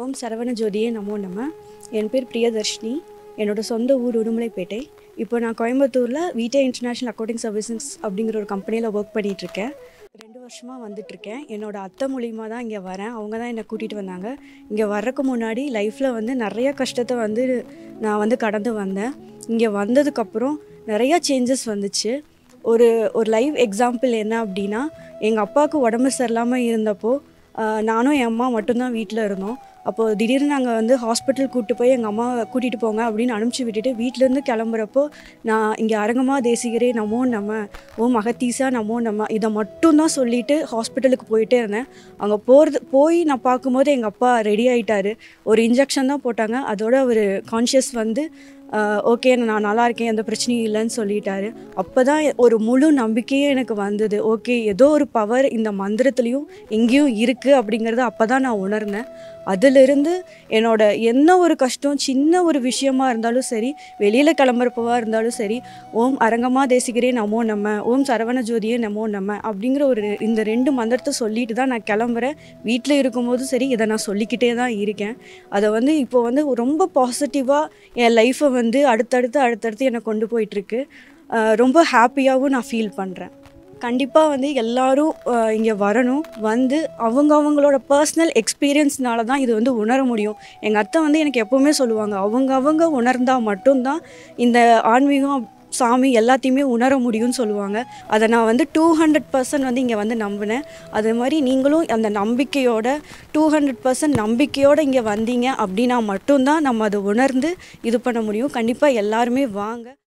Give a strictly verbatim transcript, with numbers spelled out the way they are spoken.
ஓம் சரவண ஜோதியே நமோ நம. என் பேர் பிரியதர்ஷினி. என்னோட சொந்த ஊர் உடுமலைப்பேட்டை. இப்போ நான் கோயம்புத்தூரில் விடே இன்டர்நேஷ்னல் அக்கௌண்டிங் சர்வீசஸ் அப்படிங்கிற ஒரு கம்பெனியில் ஒர்க் பண்ணிகிட்ருக்கேன். ரெண்டு வருஷமாக வந்துட்டுருக்கேன். என்னோட அத்தை மூலிமா தான் இங்கே வரேன். அவங்க தான் என்னை கூட்டிகிட்டு வந்தாங்க. இங்கே வர்றதுக்கு முன்னாடி லைஃப்பில் வந்து நிறைய கஷ்டத்தை வந்து நான் வந்து கடந்து வந்தேன். இங்கே வந்ததுக்கப்புறம் நிறையா சேஞ்சஸ் வந்துச்சு. ஒரு ஒரு லைவ் எக்ஸாம்பிள் என்ன அப்படின்னா, எங்கள் அப்பாவுக்கு உடம்பு சரியில்லாமல் இருந்தப்போ நானும் என் அம்மா மட்டும்தான் வீட்டில் இருந்தோம். அப்போது திடீர்னு நாங்கள் வந்து ஹாஸ்பிட்டல் கூப்பிட்டு போய் எங்கள் அம்மாவை கூட்டிகிட்டு போங்க அப்படின்னு அனுப்பிச்சி விட்டுட்டு வீட்டிலேருந்து கிளம்புறப்போ நான் இங்கே அரங்கமா தேசிகரே நமோ நம்ம, ஓம் அகத்தீசா நமோ நம்ம, இதை மட்டும்தான் சொல்லிவிட்டு ஹாஸ்பிட்டலுக்கு போயிட்டே இருந்தேன். அங்கே போகிறது போய் நான் பார்க்கும்போது எங்கள் அப்பா ரெடி ஆகிட்டார். ஒரு இன்ஜெக்ஷன் தான் போட்டாங்க. அதோட அவர் கான்ஷியஸ் வந்து ஓகே நான் நல்லா இருக்கேன், எந்த பிரச்சனையும் இல்லைன்னு சொல்லிட்டாரு. அப்போ தான் ஒரு முழு நம்பிக்கையே எனக்கு வந்தது. ஓகே, ஏதோ ஒரு பவர் இந்த மந்திரத்துலேயும் எங்கேயும் இருக்குது அப்படிங்கிறத அப்போ தான் நான் உணர்ந்தேன். அதிலிருந்து என்னோட என்ன ஒரு கஷ்டம், சின்ன ஒரு விஷயமா இருந்தாலும் சரி, வெளியில் கிளம்புறப்பவா இருந்தாலும் சரி, ஓம் அரங்கமா தேசிகரே நமோ நம்ம, ஓம் சரவண ஜோதியே நமோ நம்ம அப்படிங்கிற ஒரு இந்த ரெண்டு மந்திரத்தை சொல்லிட்டு தான் நான் கிளம்புறேன். வீட்டில் இருக்கும்போதும் சரி இதை நான் சொல்லிக்கிட்டே தான் இருக்கேன். அதை வந்து இப்போ வந்து ரொம்ப பாசிட்டிவாக என் லைஃப்பை வந்து அடுத்தடுத்து அடுத்தடுத்து என்னை கொண்டு போயிட்டுருக்கு. ரொம்ப ஹாப்பியாகவும் நான் ஃபீல் பண்ணுறேன். கண்டிப்பாக வந்து எல்லோரும் இங்கே வரணும். வந்து அவங்க அவங்களோட பர்சனல் எக்ஸ்பீரியன்ஸ்னால தான் இது வந்து உணர முடியும். எங்கள் அத்தை வந்து எனக்கு எப்போவுமே சொல்லுவாங்க, அவங்க அவங்க உணர்ந்தால் மட்டும்தான் இந்த ஆன்மீகம் சாமி எல்லாத்தையுமே உணர முடியும்னு சொல்லுவாங்க. அதை நான் வந்து டூ ஹண்ட்ரட் பர்சன்ட் வந்து இங்கே வந்து நம்பினேன். அதே மாதிரி நீங்களும் அந்த நம்பிக்கையோட டூ ஹண்ட்ரட் பர்சன்ட் நம்பிக்கையோடு இங்கே வந்தீங்க அப்படின்னா மட்டும்தான் நம்ம அதை உணர்ந்து இது பண்ண முடியும். கண்டிப்பாக எல்லாருமே வாங்க.